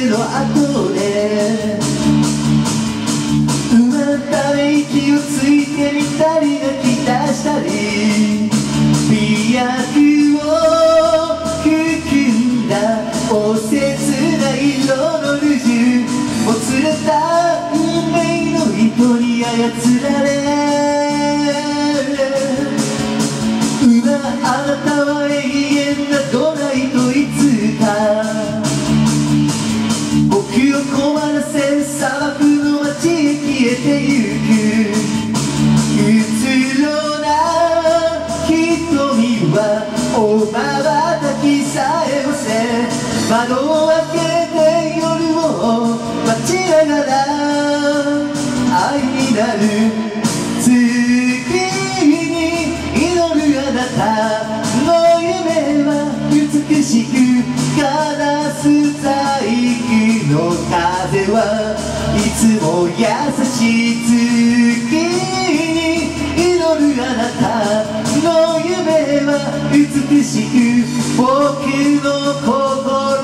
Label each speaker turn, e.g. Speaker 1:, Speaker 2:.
Speaker 1: けの後でため息をついてみたり泣き出したり美薬を含んだお切ない色のルジュもつれた運命の糸に操られあなたは永遠なドライといつか僕を困らせ砂漠の街へ消えてゆくうつろな瞳はおばばたきさえもせ窓を開けて夜を待ちながら愛になる月に祈るあなたの夢は美しくガラス細工の風はいつも優しい月に祈るあなたの夢は美しく僕の心